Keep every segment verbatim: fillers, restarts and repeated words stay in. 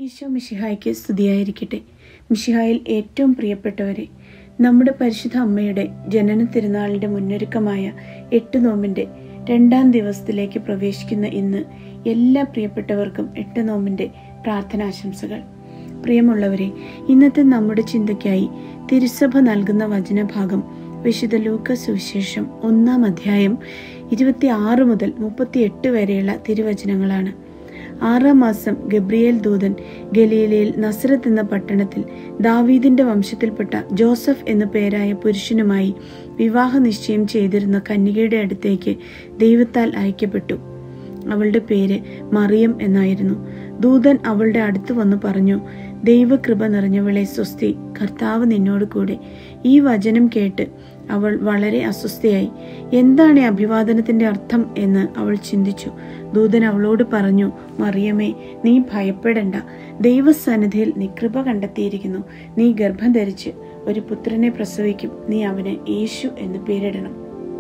ഈശോ മിശിഹായ്ക്ക് സ്തുതിയായിരിക്കട്ടെ. മിശിഹായിൽ ഏറ്റവും പ്രിയപ്പെട്ടവരെ, നമ്മുടെ പരിശുദ്ധ അമ്മയുടെ ജനന തിരുനാളിൻ്റെ മുന്നൊരുക്കമായ എട്ട് നോമ്പിൻ്റെ രണ്ടാം ദിവസത്തിലേക്ക് പ്രവേശിക്കുന്ന ഇന്ന് എല്ലാ പ്രിയപ്പെട്ടവർക്കും എട്ട് നോമ്പിൻ്റെ പ്രാർത്ഥനാശംസകൾ. പ്രിയമുള്ളവരെ, ഇന്നത്തെ നമ്മുടെ ചിന്തയ്ക്കായി തിരുസഭ നൽകുന്ന വചനഭാഗം വിശുദ്ധ ലൂക്ക സുവിശേഷം ഒന്നാം അധ്യായം ഇരുപത്തി ആറ് മുതൽ മുപ്പത്തി എട്ട് വരെയുള്ള തിരുവചനങ്ങളാണ്. ആറാം മാസം ഗബ്രിയേൽ ദൂതൻ ഗലീലയിൽ നസറത്ത് എന്ന പട്ടണത്തിൽ ദാവീദിന്റെ വംശത്തിൽപ്പെട്ട ജോസഫ് എന്നു പേരായ പുരുഷനുമായി വിവാഹ നിശ്ചയം ചെയ്തിരുന്ന കന്യകയുടെ അടുത്തേക്ക് ദൈവത്താൽ അയക്കപ്പെട്ടു. അവളുടെ പേര് മറിയം എന്നായിരുന്നു. ദൂതൻ അവളുടെ അടുത്ത് വന്നു പറഞ്ഞു, ദൈവകൃപ നിറഞ്ഞവളെ സ്വസ്തി, കർത്താവ് നിന്നോട് കൂടെ. ഈ വചനം കേട്ട് അവൾ വളരെ അസ്വസ്ഥയായി. എന്താണ് ഈ അഭിവാദനത്തിന്റെ അർത്ഥം എന്ന് അവൾ ചിന്തിച്ചു. ദൂതൻ അവളോട് പറഞ്ഞു, മറിയമേ, നീ ഭയപ്പെടേണ്ട. ദൈവസന്നിധിയിൽ നീ കൃപ കണ്ടെത്തിയിരിക്കുന്നു. നീ ഗർഭം ധരിച്ച് ഒരു പുത്രനെ പ്രസവിക്കും. നീ അവന് യേശു എന്ന് പേരിടണം.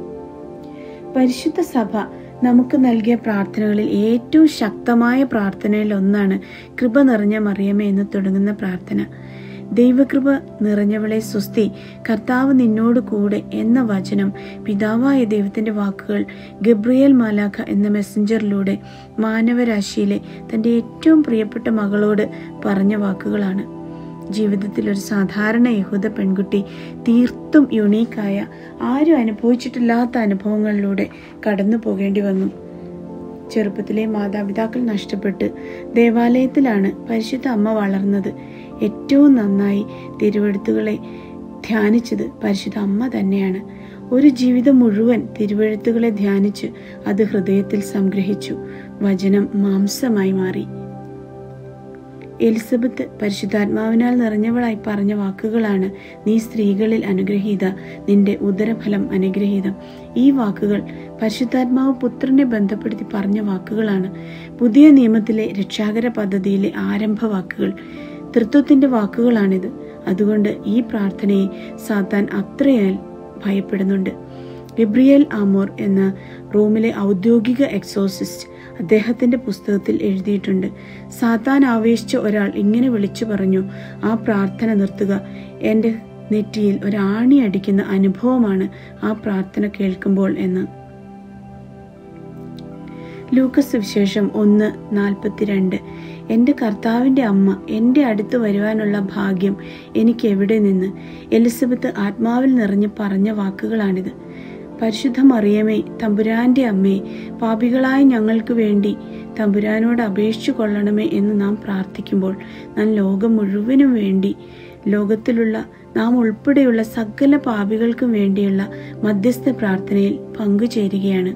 പരിശുദ്ധ സഭ നമുക്ക് നൽകിയ പ്രാർത്ഥനകളിൽ ഏറ്റവും ശക്തമായ പ്രാർത്ഥനയിൽ ഒന്നാണ് കൃപ നിറഞ്ഞ മറിയമേ എന്ന് തുടങ്ങുന്ന പ്രാർത്ഥന. ദൈവകൃപ നിറഞ്ഞവളെ സ്വസ്തി, കർത്താവ് നിന്നോട് കൂടെ എന്ന വചനം പിതാവായ ദൈവത്തിന്റെ വാക്കുകൾ ഗബ്രിയേൽ മാലാഖ എന്ന മെസ്സഞ്ചറിലൂടെ മാനവരാശിയിലെ തന്റെ ഏറ്റവും പ്രിയപ്പെട്ട മകളോട് പറഞ്ഞ വാക്കുകളാണ്. ജീവിതത്തിൽ ഒരു സാധാരണ യഹൂദ പെൺകുട്ടി തീർത്തും യുണീക്കായ, ആരും അനുഭവിച്ചിട്ടില്ലാത്ത അനുഭവങ്ങളിലൂടെ കടന്നു പോകേണ്ടി വന്നു. ചെറുപ്പത്തിലെ മാതാപിതാക്കൾ നഷ്ടപ്പെട്ട് ദേവാലയത്തിലാണ് പരിശുദ്ധ അമ്മ വളർന്നത്. ഏറ്റവും നന്നായി തിരുവെഴുത്തുകളെ ധ്യാനിച്ചത് പരിശുദ്ധ അമ്മ തന്നെയാണ്. ഒരു ജീവിതം മുഴുവൻ തിരുവെഴുത്തുകളെ ധ്യാനിച്ച് അത് ഹൃദയത്തിൽ സംഗ്രഹിച്ചു. വചനം മാംസമായി മാറി. എലിസബത്ത് പരിശുദ്ധാത്മാവിനാൽ നിറഞ്ഞവളായി പറഞ്ഞ വാക്കുകളാണ്, നീ സ്ത്രീകളിൽ അനുഗ്രഹീത, നിന്റെ ഉദരഫലം അനുഗ്രഹീതം. ഈ വാക്കുകൾ പരിശുദ്ധാത്മാവ് പുത്രനെ ബന്ധപ്പെടുത്തി പറഞ്ഞ വാക്കുകളാണ്. പുതിയ നിയമത്തിലെ രക്ഷാകര പദ്ധതിയിലെ ആരംഭ വാക്കുകൾ, തൃത്വത്തിന്റെ വാക്കുകളാണിത്. അതുകൊണ്ട് ഈ പ്രാർത്ഥനയെ സാത്താൻ അത്രയാൽ ഭയപ്പെടുന്നുണ്ട്. ഗബ്രിയേൽ ആമോർ എന്ന റോമിലെ ഔദ്യോഗിക എക്സോസിസ്റ്റ് അദ്ദേഹത്തിന്റെ പുസ്തകത്തിൽ എഴുതിയിട്ടുണ്ട്. സാത്താൻ ആവേശിച്ച ഒരാൾ ഇങ്ങനെ വിളിച്ചു പറഞ്ഞു, ആ പ്രാർത്ഥന നിർത്തുക. എൻ്റെ നെറ്റിയിൽ ഒരാണി അടിക്കുന്ന അനുഭവമാണ് ആ പ്രാർത്ഥന കേൾക്കുമ്പോൾ എന്ന്. ലൂക്കോസ് സുവിശേഷം ഒന്ന് നാൽപ്പത്തിരണ്ട്. എൻ്റെ കർത്താവിൻ്റെ അമ്മ എൻ്റെ അടുത്ത് വരുവാനുള്ള ഭാഗ്യം എനിക്ക് എവിടെ നിന്ന്? എലിസബത്ത് ആത്മാവിൽ നിറഞ്ഞ് പറഞ്ഞ വാക്കുകളാണിത്. പരിശുദ്ധ മറിയമേ, തമ്പുരാന്റെ അമ്മേ, പാപികളായ ഞങ്ങൾക്ക് വേണ്ടി തമ്പുരാനോട് അപേക്ഷിച്ചു കൊള്ളണമേ എന്ന് നാം പ്രാർത്ഥിക്കുമ്പോൾ നാം ലോകം മുഴുവനും വേണ്ടി, ലോകത്തിലുള്ള നാം ഉൾപ്പെടെയുള്ള സകല പാപികൾക്കും വേണ്ടിയുള്ള മധ്യസ്ഥ പ്രാർത്ഥനയിൽ പങ്കുചേരുകയാണ്.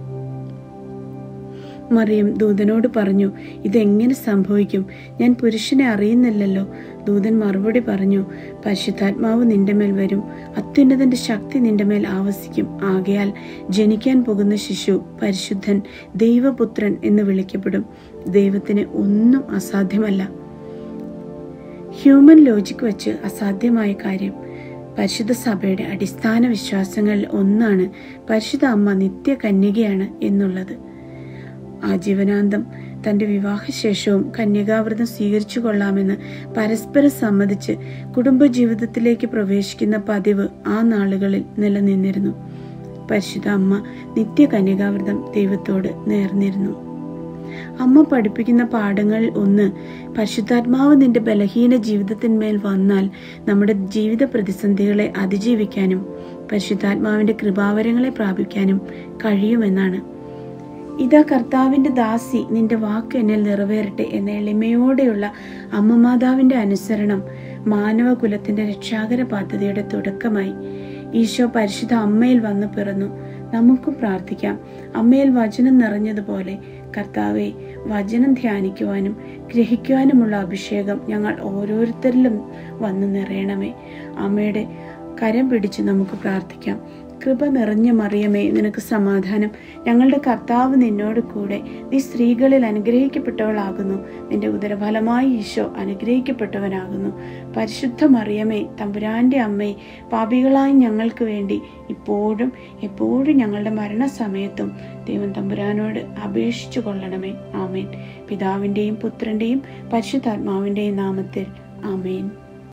മറിയം ദൂതനോട് പറഞ്ഞു, ഇതെങ്ങനെ സംഭവിക്കും? ഞാൻ പുരുഷനെ അറിയുന്നില്ലല്ലോ. ദൂതൻ മറുപടി പറഞ്ഞു, പരിശുദ്ധാത്മാവ് നിന്റെ മേൽ വരും, അത്യുന്നതന്റെ ശക്തി നിന്റെ മേൽ ആവസിക്കും. ആകയാൽ ജനിക്കാൻ പോകുന്ന ശിശു പരിശുദ്ധൻ, ദൈവപുത്രൻ എന്ന് വിളിക്കപ്പെടും. ദൈവത്തിന് ഒന്നും അസാധ്യമല്ല. ഹ്യൂമൻ ലോജിക് വച്ച് അസാധ്യമായ കാര്യം. പരിശുദ്ധ സഭയുടെ അടിസ്ഥാന വിശ്വാസങ്ങളിൽ ഒന്നാണ് പരിശുദ്ധ അമ്മ നിത്യ കന്യകയാണ് എന്നുള്ളത്. ആജീവനാന്തം തന്റെ വിവാഹശേഷവും കന്യകാവ്രതം സ്വീകരിച്ചു കൊള്ളാമെന്ന് പരസ്പരം സമ്മതിച്ച് കുടുംബജീവിതത്തിലേക്ക് പ്രവേശിക്കുന്ന പതിവ് ആ നാളുകളിൽ നിലനിന്നിരുന്നു. പരിശുദ്ധ അമ്മ നിത്യ കന്യകാവ്രതം ദൈവത്തോട് നേർന്നിരുന്നു. അമ്മ പഠിപ്പിക്കുന്ന പാഠങ്ങളിൽ ഒന്ന്, പരിശുദ്ധാത്മാവ് നിന്റെ ബലഹീന ജീവിതത്തിന്മേൽ വന്നാൽ നമ്മുടെ ജീവിത പ്രതിസന്ധികളെ അതിജീവിക്കാനും പരിശുദ്ധാത്മാവിന്റെ കൃപാവരങ്ങളെ പ്രാപിക്കാനും കഴിയുമെന്നാണ്. ഇതാ കർത്താവിന്റെ ദാസി, നിന്റെ വാക്ക് എന്നിൽ നിറവേറട്ടെ എന്ന എളിമയോടെയുള്ള അമ്മമാതാവിന്റെ അനുസരണം മാനവകുലത്തിന്റെ രക്ഷാകര പദ്ധതിയുടെ തുടക്കമായി. ഈശോ പരിശുദ്ധ അമ്മയിൽ വന്നു പിറന്നു. നമുക്കും പ്രാർത്ഥിക്കാം, അമ്മയിൽ വചനം നിറഞ്ഞതുപോലെ കർത്താവെ, വചനം ധ്യാനിക്കുവാനും ഗ്രഹിക്കുവാനുമുള്ള അഭിഷേകം ഞങ്ങൾ ഓരോരുത്തരിലും വന്നു നിറയണമേ. അമ്മയുടെ കരം പിടിച്ച് നമുക്ക് പ്രാർത്ഥിക്കാം. കൃപ നിറഞ്ഞ മറിയമേ, നിനക്ക് സമാധാനം. ഞങ്ങളുടെ കർത്താവ് നിന്നോട് കൂടെ. നീ സ്ത്രീകളിൽ അനുഗ്രഹിക്കപ്പെട്ടവളാകുന്നു. നിന്റെ ഉദരഫലമായി ഈശോ അനുഗ്രഹിക്കപ്പെട്ടവനാകുന്നു. പരിശുദ്ധ മറിയമേ, തമ്പുരാന്റെ അമ്മേ, പാപികളായി ഞങ്ങൾക്ക് വേണ്ടി ഇപ്പോഴും എപ്പോഴും ഞങ്ങളുടെ മരണസമയത്തും ദൈവം തമ്പുരാനോട് അപേക്ഷിച്ചു കൊള്ളണമേ. ആമേൻ. പിതാവിൻ്റെയും പുത്രൻ്റെയും പരിശുദ്ധാത്മാവിൻ്റെയും നാമത്തിൽ ആമേൻ.